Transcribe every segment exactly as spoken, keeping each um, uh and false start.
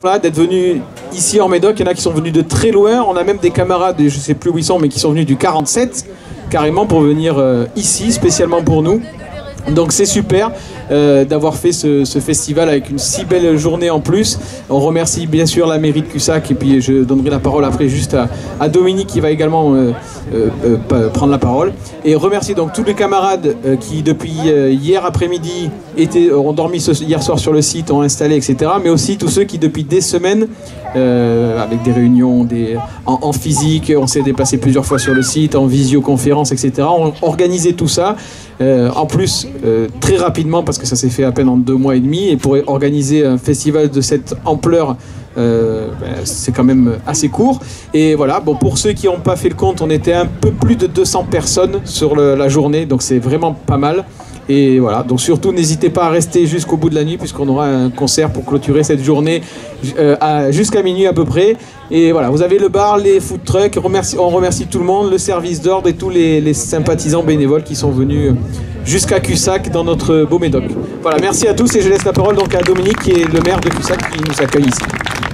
Voilà, d'être venus ici en Médoc. Il y en a qui sont venus de très loin. On a même des camarades, je ne sais plus où ils sont, mais qui sont venus du quarante-sept, carrément pour venir euh, ici, spécialement pour nous. Donc c'est super euh, d'avoir fait ce, ce festival avec une si belle journée en plus. On remercie bien sûr la mairie de Cussac et puis je donnerai la parole après juste à, à Dominique qui va également euh, euh, euh, prendre la parole. Et remercie donc tous les camarades euh, qui depuis euh, hier après-midi étaient, ont dormi ce, hier soir sur le site, ont installé et cetera. Mais aussi tous ceux qui depuis des semaines, euh, avec des réunions des, en, en physique, on s'est déplacé plusieurs fois sur le site, en visioconférence et cetera. On organisé tout ça. Euh, en plus, euh, très rapidement, parce que ça s'est fait à peine en deux mois et demi, et pour organiser un festival de cette ampleur, euh, ben, c'est quand même assez court. Et voilà, bon, pour ceux qui n'ont pas fait le compte, on était un peu plus de deux cents personnes sur le, la journée, donc c'est vraiment pas mal. Et voilà, donc surtout n'hésitez pas à rester jusqu'au bout de la nuit puisqu'on aura un concert pour clôturer cette journée euh, jusqu'à minuit à peu près. Et voilà, vous avez le bar, les food trucks, remercie, on remercie tout le monde, le service d'ordre et tous les, les sympathisants bénévoles qui sont venus jusqu'à Cussac dans notre beau Médoc. Voilà, merci à tous et je laisse la parole donc à Dominique qui est le maire de Cussac qui nous accueille ici.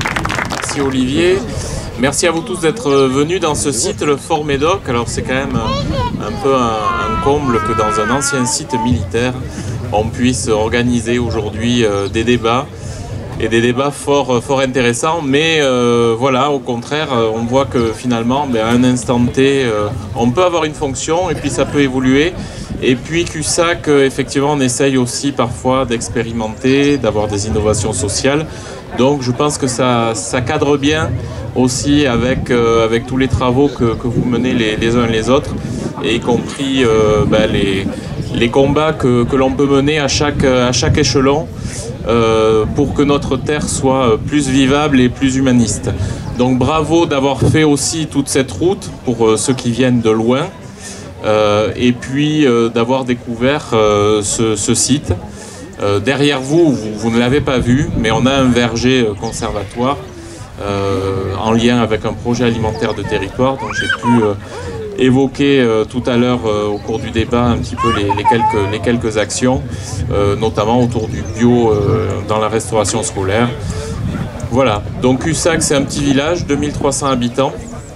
Merci Olivier. Merci à vous tous d'être venus dans ce site, le Fort Médoc. Alors c'est quand même un, un peu un, un comble que dans un ancien site militaire, on puisse organiser aujourd'hui euh, des débats et des débats fort, fort intéressants. Mais euh, voilà, au contraire, on voit que finalement, ben, à un instant T, euh, on peut avoir une fonction et puis ça peut évoluer. Et puis Cussac, euh, effectivement, on essaye aussi parfois d'expérimenter, d'avoir des innovations sociales. Donc je pense que ça, ça cadre bien aussi avec, euh, avec tous les travaux que, que vous menez les, les uns les autres, et y compris euh, ben, les, les combats que, que l'on peut mener à chaque, à chaque échelon euh, pour que notre terre soit plus vivable et plus humaniste. Donc bravo d'avoir fait aussi toute cette route pour euh, ceux qui viennent de loin, euh, et puis euh, d'avoir découvert euh, ce, ce site. Euh, derrière vous, vous, vous ne l'avez pas vu, mais on a un verger conservatoire euh, en lien avec un projet alimentaire de territoire. Donc j'ai pu euh, évoquer euh, tout à l'heure euh, au cours du débat un petit peu les, les, quelques, les quelques actions, euh, notamment autour du bio euh, dans la restauration scolaire. Voilà, donc Cussac c'est un petit village, deux mille trois cents habitants,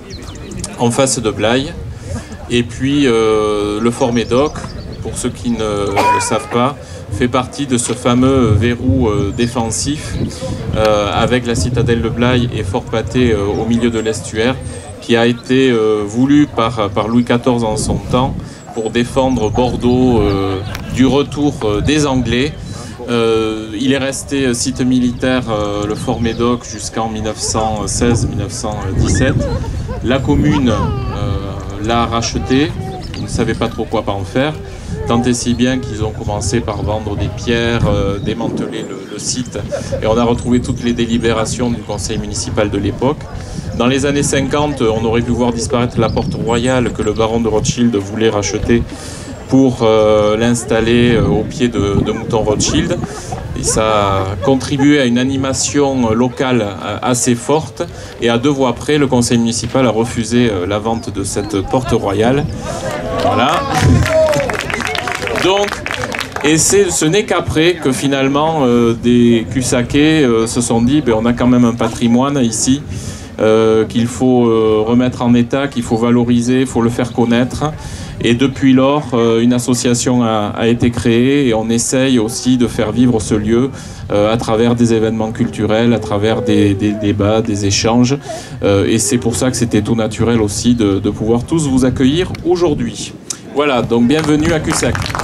en face de Blaye. Et puis euh, le Fort Médoc, pour ceux qui ne le savent pas, fait partie de ce fameux verrou euh, défensif euh, avec la citadelle de Blaye et Fort Patay euh, au milieu de l'estuaire, qui a été euh, voulu par, par Louis quatorze en son temps pour défendre Bordeaux euh, du retour euh, des Anglais. Euh, il est resté site militaire, euh, le Fort Médoc, jusqu'en mille neuf cent seize mille neuf cent dix-sept. La commune euh, l'a racheté, ils ne savaient pas trop quoi en faire. Tant et si bien qu'ils ont commencé par vendre des pierres, euh, démanteler le, le site, et on a retrouvé toutes les délibérations du conseil municipal de l'époque. Dans les années cinquante, on aurait pu voir disparaître la porte royale que le baron de Rothschild voulait racheter pour euh, l'installer euh, au pied de, de Mouton Rothschild. Et ça a contribué à une animation locale assez forte, et à deux voix près, le conseil municipal a refusé euh, la vente de cette porte royale. Voilà. Donc, et ce n'est qu'après que finalement euh, des Cussacais euh, se sont dit ben, on a quand même un patrimoine ici euh, qu'il faut euh, remettre en état, qu'il faut valoriser, il faut le faire connaître. Et depuis lors, euh, une association a, a été créée, et on essaye aussi de faire vivre ce lieu euh, à travers des événements culturels, à travers des, des débats, des échanges. Euh, et c'est pour ça que c'était tout naturel aussi de, de pouvoir tous vous accueillir aujourd'hui. Voilà, donc bienvenue à Cussac.